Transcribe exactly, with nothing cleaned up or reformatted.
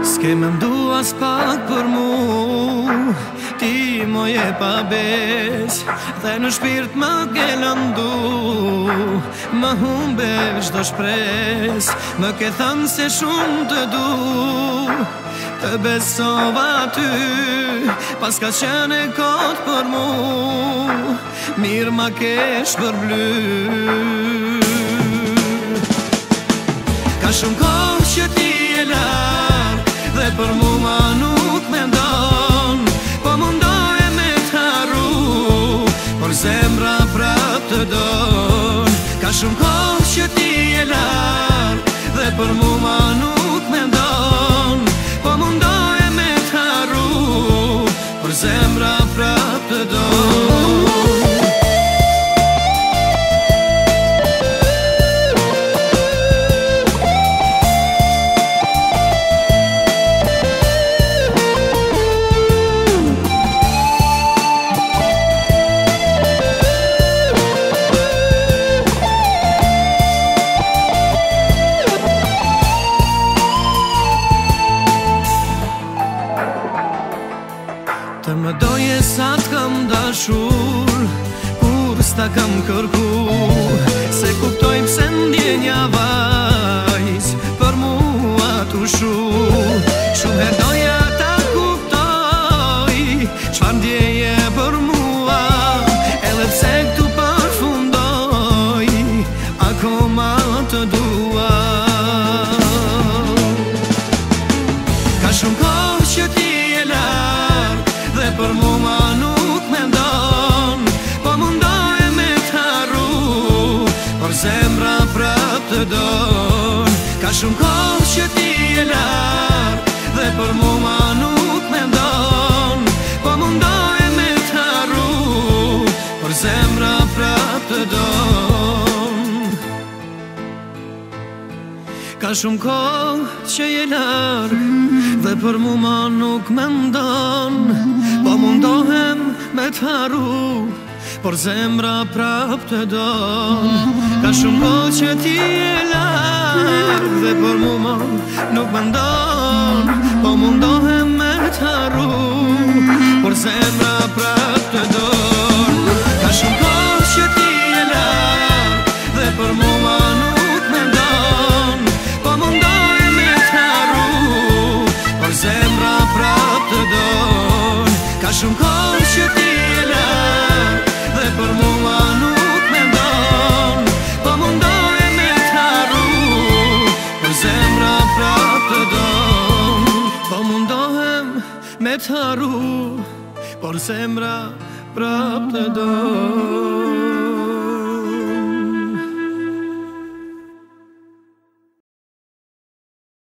S'ke me mdu as pak për mu, ti mo je pa bes, dhe në shpirt më ke lëndu, më humbe çdo shpres, më ke thënë se shumë të du, të besova ty, pas ka qenë e kot për mu, mirë ma kesh përbly. Ka shumë kohë që ti e larg, dhe për mua nuk me ndon, po mundoje me t'harru, por zemra prap të don. Ka shumë kohë që ti e larg, dhe për mua nuk me ndon, po mundoje me t'harru, por zemra prap të don. Të më doje sa t'kam dashur, kur s'ta kam kërku, se kuptoj pse ndjenja vajz për mua t'u shu. Shumë her doja ta kuptoj çfarë ndjeje për mua, edhe pse këtu përfundoj, akoma të dua. Ka shumë kohë që ti e larg, dhe për mua nuk me ndon, po mundoje me t'harru, por zemra prap të don. Ka shumë kohë që ti e larg, dhe për mua nuk me ndon, po mundoje me t'harru, por zemra prap të don. Ka shumë kohë që je larg, dhe për mua nuk me ndon, po mundohem me t'harru, por zemra prap të don. Ka shumë kohë që ti e larg, dhe për mua nuk me ndon, po mundohem me t'harru, por zemra prap të don. Ka shumë kohë që ti e larg, dhe për mua nuk me ndon, po mundohem me t'harru, por zemra prap të don. Ka shumë kohë që ti e larg, dhe për mua nuk me ndon, po mundohem me t'harru, por zemra prap të don. Po mundohem me t'harru, por zemra prap të don.